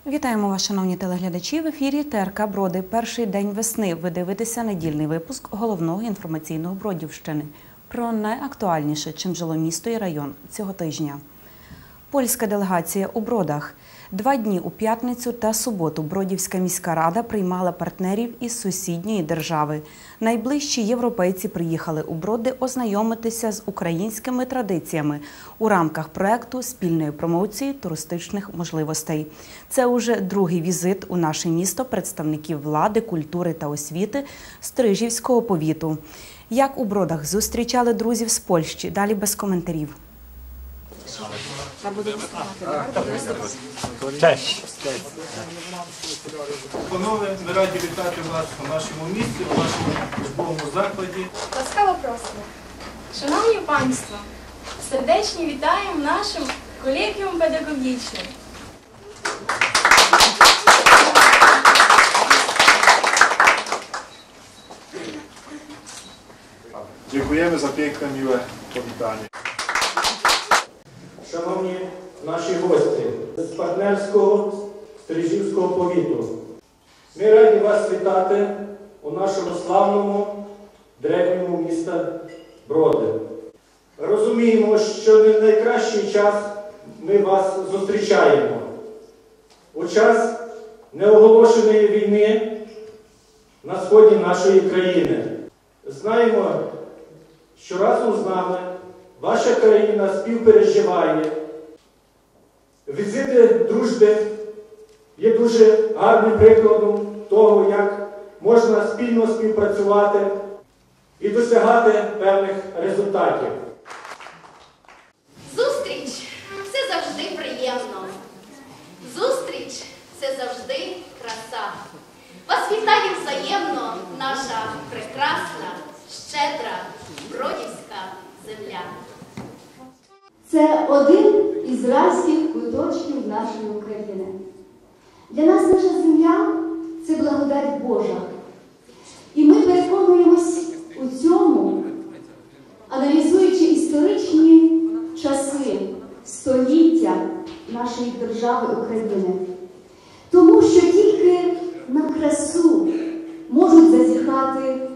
Вітаємо вас, шановні телеглядачі. В ефірі ТРК Броди. Перший день весни. Ви дивитеся недільний випуск головного інформаційного Бродівщини. Про найактуальніше, чим жило місто і район цього тижня. Польська делегація у Бродах. 2 дні у п'ятницю та суботу Бродівська міська рада приймала партнерів із сусідньої держави. Найближчі європейці приїхали у Броди ознайомитися з українськими традиціями у рамках проєкту спільної промоції туристичних можливостей. Це уже другий візит у наше місто представників влади, культури та освіти Стрижівського повіту. Як у Бродах зустрічали друзів з Польщі? Далі без коментарів. Cześć. Панове, ми раді вітати вас у нашому місті, у нашому службовому закладі. Ласкаво просимо. Шановні панство, сердечні вітаємо нашим колегіум педагогічним. Dziękujemy za piękne, miłe powitanie. Шановні наші гості з партнерського Стрижівського повіту, ми раді вас вітати у нашому славному древньому міста Броди. Розуміємо, що не в найкращий час ми вас зустрічаємо. У час неоголошеної війни на сході нашої країни. Знаємо, що разом з нами ваша країна співпереживає. Візити дружби є дуже гарним прикладом того, як можна спільно співпрацювати і досягати певних результатів. Зустріч – це завжди приємно. Зустріч – це завжди краса. Вас вітає взаємно наша прекрасна, щедра, бродівська земля. Це один із райських куточків нашої України. Для нас наша земля – це благодать Божа. І ми переконуємось у цьому, аналізуючи історичні часи, століття нашої держави України. Тому що тільки на красу можуть зазіхати